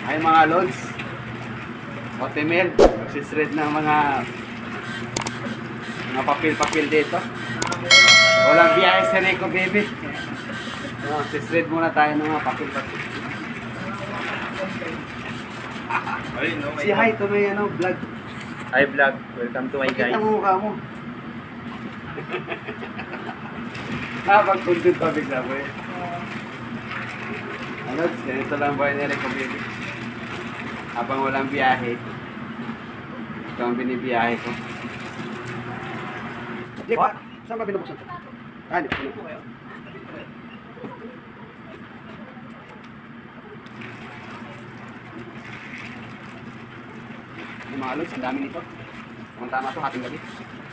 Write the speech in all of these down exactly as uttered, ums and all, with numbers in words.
Ay mga lods, Otemel, magsisred ng mga mga papel-papel dito. Walang biyahe si Rico baby. So, sisred muna tayo ng mga papel-papel. Si hi to may ano, vlog. Hi vlog, welcome to my guys. Pakita mo mukha mo. Ah, pag-content pa bigla mo eh. Ano, ganito lang ba ni Rico baby. Habang walang biyahe, ito ang binibiyahe ko. Di ba? Saan ba binubuksan ito? Ah, di ba? Yung mga lods, ang dami nito. Kung tama ito, hating gabi.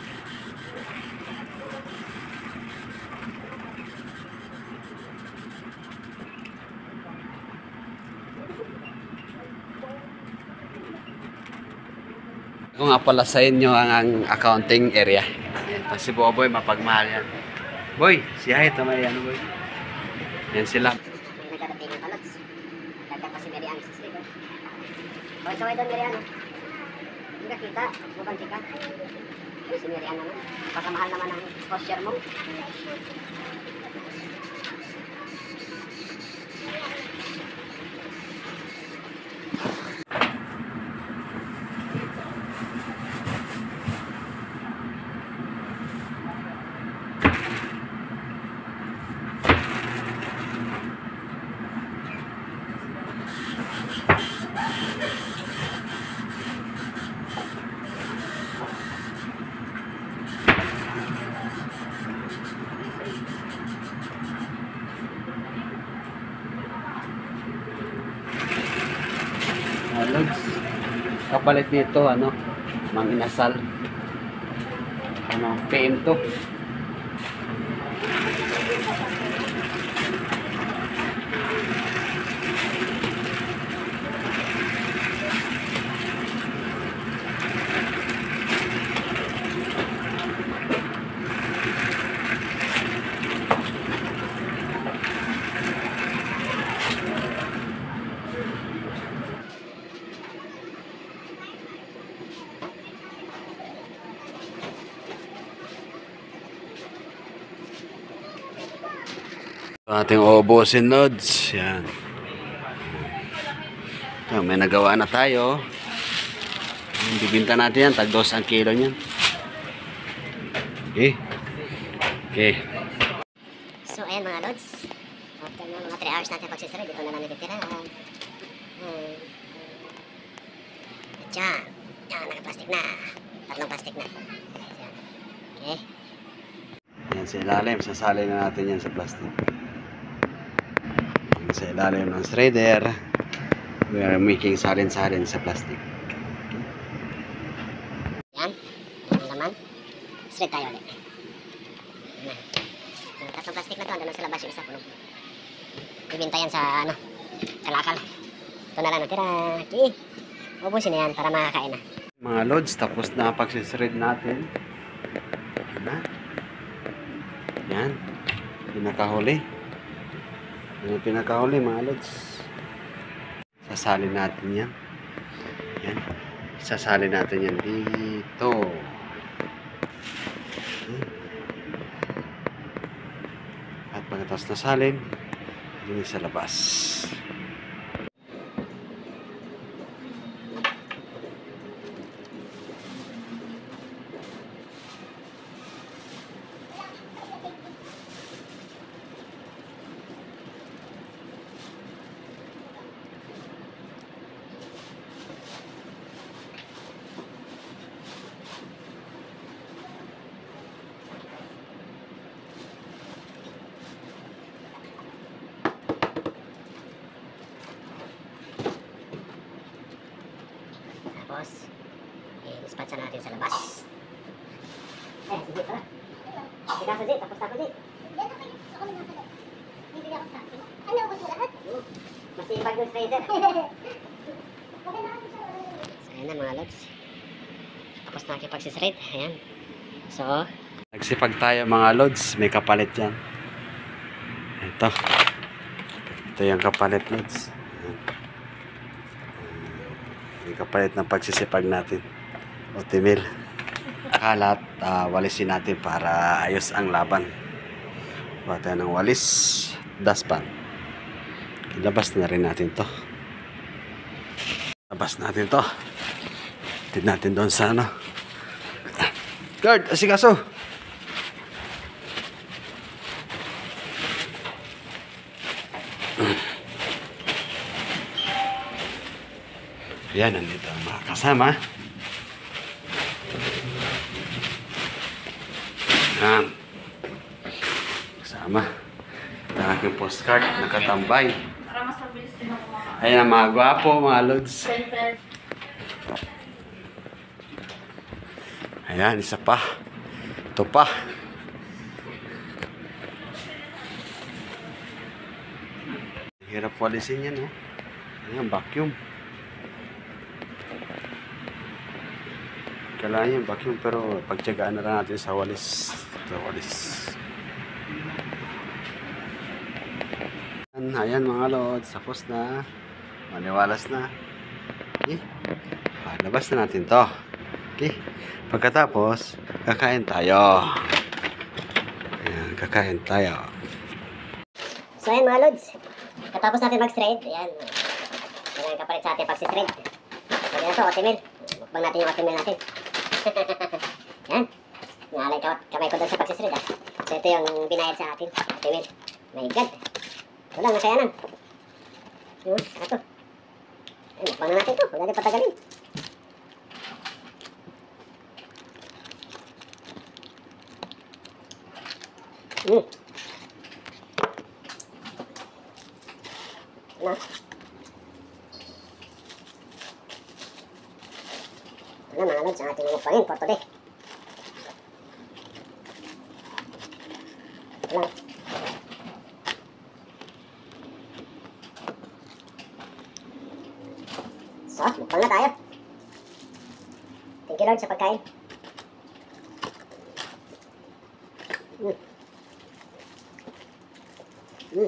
Kung nga pala sa inyo ang, ang accounting area. Ito si Boboy, mapagmahal yan. Boy, si Hay, tamay yan, boy. Yan sila. Nagkakatingin pa, Lods. Dagdag pa si Mary Ann sa sligo. Boy, kaway doon, Mary Ann. Hindi ka kita, mukhang tika. Ay, si Mary Ann naman. Pagkamahal naman ang posture mo. Uh, Lods, kapalit nito, ano, Mang Inasal. Ano, P M to. Ating uubusin, Lods. Yan. So, may nagawa na tayo. Bibinta natin yan. Tagdos ang kilo niyan. Okay. Okay. So, ayan mga Lods. After na mga three hours natin pagsisarad, dito na lang natitira. Hmm. At yan. Yan, naka-plastic na. Tatlong plastic na. Yan. Okay. Yan sa ilalim. Sasali na natin yan sa plastic. Sa ilalim ng shredder, we are making salin-salin sa plastic. Yan. Yan ang laman. Shred tayo ulit. Yan. Yung tatlong plastic na to, andun sa labas yung isa. Puno. Bibinta yan sa, ano, kalakal. Ito na lang natira. Okay. Ubusin na yan para makakain na. Mga Lods, tapos na pagsisred natin. Yan na. Yan. Pinakahuli. Yan ang pinakahuli, mga Lods. Sasalin natin yan. Yan. Sasalin natin yan dito. Hmm. At pagkatapos nasalin, yun sa labas. Tapos, i-dispatcha natin sa labas. Eh, sige pala. Sige ka sa J, tapos ako J. Yan ako yung gusto ko naman pala. Bibili ako sa akin. Ano, ubos mo lahat? Masipag yung trader. Okay na kasi siya. So, ayan na mga Lods. Tapos na kipagsisrate. Ayan. So, Nagsipag tayo mga Lods. May kapalit yan. Ito. Ito yung kapalit, Lods. Ayan. Yung kapalit ng pagsisipag natin. Otimil. Kalat, uh, walisin natin para ayos ang laban. Kuha tayo ng walis, dustpan. Ilabas na rin natin to. Labas natin to. Tignan natin doon sa ano. Guard, asikaso. Yan, nandito ang mga kasama. Yan. Kasama. Ang aking postcard, nakatambay. Para mas mabilis din ako maka- Ayan ang mga gwapo, mga lods. Siyempre, Ayan, isa pa. Ito pa. Hirap walisin yan, oh. Ayan, vacuum. Kailangan yung vacuum, pero pagtyagaan na lang natin sa walis. Sa walis. Ayan, ayan mga lods, tapos na. Maniwalas na. Okay. Ah, labas na natin to. Okay. Pagkatapos, kakain tayo. Ayan, kakain tayo. So ayan mga lods, katapos natin mag-thread, ayan. Yan ang kapalit sa ating pag-thread. Pwede na ito, otimil. Bukbang natin yung otimil natin. Yan. Nalay ka kamay ko doon sa pag-thread ah. So ito yung binayad sa atin, otimil. My God. Ito lang, nakayanan. Yun, ito. Ayan, bukbang na natin ito. Huwag natin patagalin. Hmm. Na. Ito na mga lods, ang ating mukbangin for today. Ito lang. So, mukbang na tayo. Thank you Lord sa pagkain. Mm. Mm.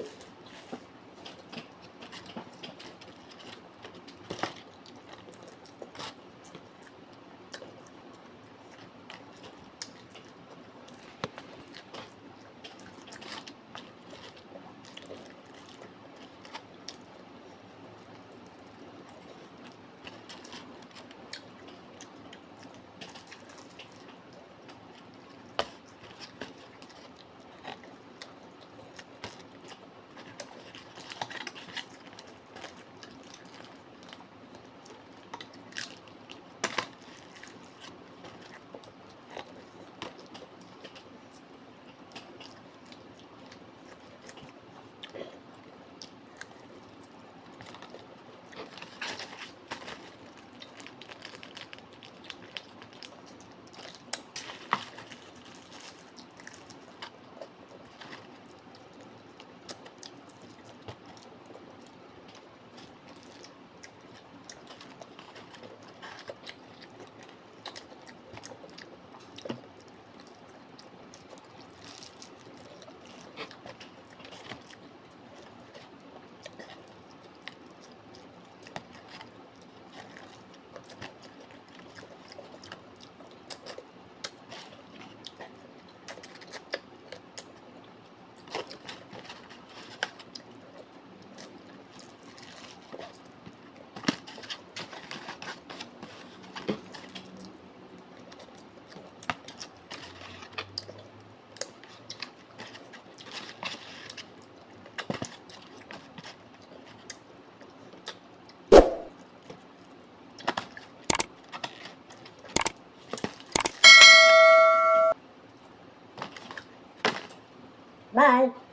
Bye!